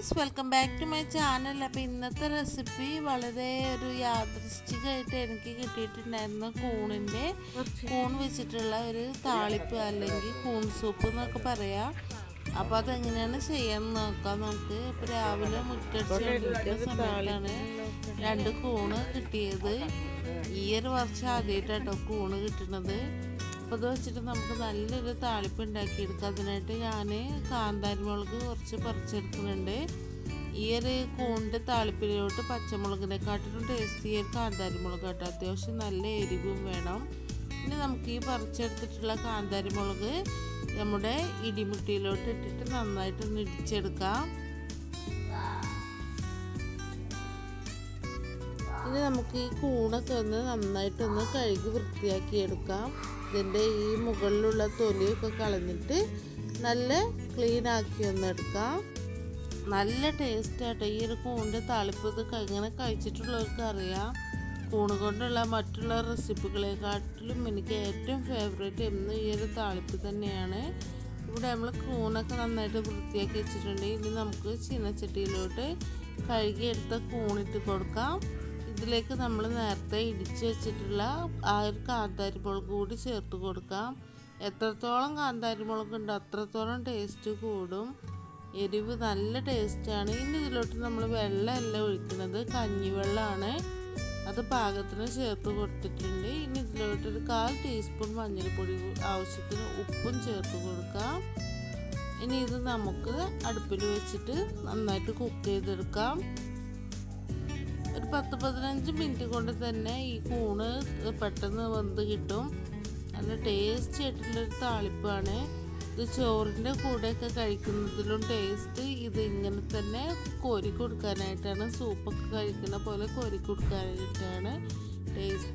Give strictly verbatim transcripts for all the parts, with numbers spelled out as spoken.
Friends, welcome back to my channel. അപ്പോൾ ഇന്നത്തെ recipe വളരെ ഒരു യാദൃശ്ചികമായിട്ട് എനിക്ക് കിട്ടിയിട്ടുണ്ടായിരുന്ന കൂണിൻ്റെ കൂൺ വെച്ചിട്ടുള്ള ഒരു താളിപ്പ് അല്ലെങ്കിൽ കൂൺ സൂപ്പ് എന്നൊക്കെ പറയാം. അപ്പോൾ അതെങ്ങനെയാണ് ചെയ്യാൻ നോക്കാം നമുക്ക്. ഇപ്പോൾ രാവിലെ മുറ്റടിച്ച സമയത്താണ് രണ്ട് കൂണ് കിട്ടിയത്. ഈ ഒരു വർഷം ആദ്യമായിട്ടാട്ടോ കൂണ് കിട്ടുന്നത്. അപ്പോൾ അത് വെച്ചിട്ട് നമുക്ക് നല്ലൊരു താളിപ്പ് ഉണ്ടാക്കിയെടുക്കാം. അതിനായിട്ട് ഞാൻ കാന്താരി മുളക് കുറച്ച് പറിച്ചെടുക്കുന്നുണ്ട്. ഈ ഒരു കൂണിൻ്റെ താളിപ്പിലോട്ട് പച്ചമുളകിനെക്കാട്ടിലും ടേസ്റ്റ് ഈ ഒരു കാന്താരി മുളക് കേട്ടോ. അത്യാവശ്യം നല്ല എരിവും വേണം. ഇനി നമുക്ക് ഈ പറിച്ചെടുത്തിട്ടുള്ള കാന്താരി മുളക് നമ്മുടെ ഇടിമുട്ടിയിലോട്ട് ഇട്ടിട്ട് നന്നായിട്ടൊന്ന് ഇടിച്ചെടുക്കാം. ഇനി നമുക്ക് ഈ കൂണൊക്കെ ഒന്ന് നന്നായിട്ടൊന്ന് കഴുകി വൃത്തിയാക്കി എടുക്കാം. ഇതിൻ്റെ ഈ മുകളിലുള്ള തൊലിയൊക്കെ കളഞ്ഞിട്ട് നല്ല ക്ലീൻ ആക്കി ഒന്ന് എടുക്കാം. നല്ല ടേസ്റ്റ് ആട്ടോ ഈ ഒരു കൂണിൻ്റെ താളിപ്പ്. ഇത് ഇങ്ങനെ കഴിച്ചിട്ടുള്ളവർക്ക് അറിയാം. കൂണ് കൊണ്ടുള്ള മറ്റുള്ള റെസിപ്പികളെക്കാട്ടിലും എനിക്ക് ഏറ്റവും ഫേവറേറ്റ് എന്നും ഈ ഒരു താളിപ്പ് തന്നെയാണ്. ഇവിടെ നമ്മൾ കൂണൊക്കെ നന്നായിട്ട് വൃത്തിയാക്കി വെച്ചിട്ടുണ്ട്. ഇനി നമുക്ക് ചീനച്ചട്ടിയിലോട്ട് കഴുകിയെടുത്ത കൂണിട്ട് കൊടുക്കാം. ഇതിലേക്ക് നമ്മൾ നേരത്തെ ഇടിച്ച് വെച്ചിട്ടുള്ള ആ ഒരു കാന്താരി മുളക് കൂടി ചേർത്ത് കൊടുക്കാം. എത്രത്തോളം കാന്താരി മുളകുണ്ടോ അത്രത്തോളം ടേസ്റ്റ് കൂടും. എരിവ് നല്ല ടേസ്റ്റാണ്. ഇനി ഇതിലോട്ട് നമ്മൾ വെള്ളമല്ല ഒഴിക്കുന്നത്, കഞ്ഞിവെള്ളമാണ്. അത് പാകത്തിന് ചേർത്ത് കൊടുത്തിട്ടുണ്ട്. ഇനി ഇതിലോട്ടൊരു കാൽ ടീസ്പൂൺ മഞ്ഞൾപ്പൊടി ആവശ്യത്തിന് ഉപ്പും ചേർത്ത് കൊടുക്കാം. ഇനി ഇത് നമുക്ക് അടുപ്പിൽ വെച്ചിട്ട് നന്നായിട്ട് കുക്ക് ചെയ്തെടുക്കാം. ഒരു പത്ത് പതിനഞ്ച് മിനിറ്റ് കൊണ്ട് തന്നെ ഈ കൂണ് പെട്ടെന്ന് വെന്ത് കിട്ടും. നല്ല ടേസ്റ്റി ആയിട്ടുള്ളൊരു താളിപ്പാണ്. ഇത് ചോറിൻ്റെ കൂടെയൊക്കെ കഴിക്കുന്നതിലും ടേസ്റ്റ് ഇത് ഇങ്ങനെ തന്നെ കോരി കൊടുക്കാനായിട്ടാണ്. സൂപ്പൊക്കെ കഴിക്കുന്ന പോലെ കോരി കൊടുക്കാനായിട്ടാണ് ടേസ്റ്റ്.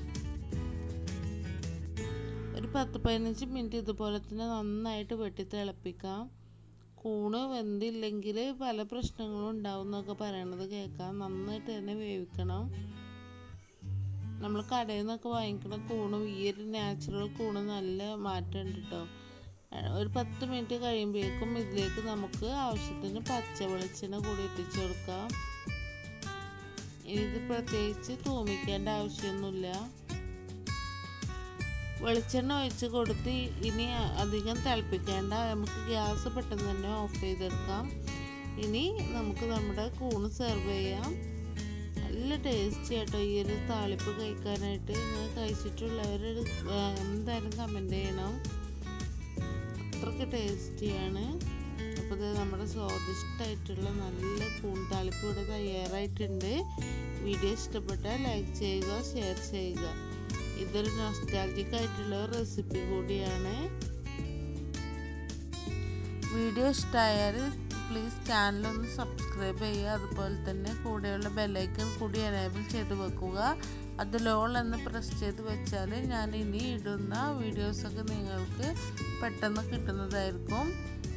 ഒരു പത്ത് പതിനഞ്ച് മിനിറ്റ് ഇതുപോലെ തന്നെ നന്നായിട്ട് വെട്ടി തിളപ്പിക്കാം. കൂണ് വെന്തില്ലെങ്കിൽ പല പ്രശ്നങ്ങളും ഉണ്ടാവും എന്നൊക്കെ പറയണത് കേൾക്കാം. നന്നായിട്ട് തന്നെ വേവിക്കണം. നമ്മൾ കടയിൽ നിന്നൊക്കെ വാങ്ങിക്കുന്ന കൂണും ഈ ഒരു നാച്ചുറൽ കൂണ് നല്ല മാറ്റമുണ്ട് കേട്ടോ. ഒരു പത്ത് മിനിറ്റ് കഴിയുമ്പോഴേക്കും ഇതിലേക്ക് നമുക്ക് ആവശ്യത്തിന് പച്ച വെളിച്ചെണ്ണ കൂടി ഇട്ടിച്ച് കൊടുക്കാം. ഇത് പ്രത്യേകിച്ച് തൂമിക്കേണ്ട ആവശ്യമൊന്നുമില്ല. വെളിച്ചെണ്ണ ഒഴിച്ച് കൊടുത്ത് ഇനി അധികം തിളപ്പിക്കേണ്ട. നമുക്ക് ഗ്യാസ് പെട്ടെന്ന് തന്നെ ഓഫ് ചെയ്തെടുക്കാം. ഇനി നമുക്ക് നമ്മുടെ കൂണ് സെർവ് ചെയ്യാം. നല്ല ടേസ്റ്റി ആട്ടോ ഈ ഒരു താളിപ്പ് കഴിക്കാനായിട്ട്. ഇങ്ങനെ കഴിച്ചിട്ടുള്ളവർ എന്തായാലും കമൻറ്റ് ചെയ്യണം. അത്രയ്ക്ക് ടേസ്റ്റിയാണ്. അപ്പോൾ ഇത് നമ്മുടെ സ്വാദിഷ്ടമായിട്ടുള്ള നല്ല കൂൺ താളിപ്പ് ഇവിടെ തയ്യാറായിട്ടുണ്ട്. വീഡിയോ ഇഷ്ടപ്പെട്ടാൽ ലൈക്ക് ചെയ്യുക, ഷെയർ ചെയ്യുക. ഇതൊരു നൊസ്റ്റാൾജിക് ആയിട്ടുള്ള റെസിപ്പി കൂടിയാണ്. വീഡിയോ ഇഷ്ടമായാൽ പ്ലീസ് ചാനലൊന്ന് സബ്സ്ക്രൈബ് ചെയ്യുക. അതുപോലെ തന്നെ കൂടെയുള്ള ബെല്ലൈക്കൺ കൂടി എനേബിൾ ചെയ്ത് വെക്കുക. അതിൽ ഓൾ എന്ന് പ്രസ് ചെയ്ത് വെച്ചാൽ ഞാൻ ഇനി ഇടുന്ന വീഡിയോസൊക്കെ നിങ്ങൾക്ക് പെട്ടെന്ന് കിട്ടുന്നതായിരിക്കും.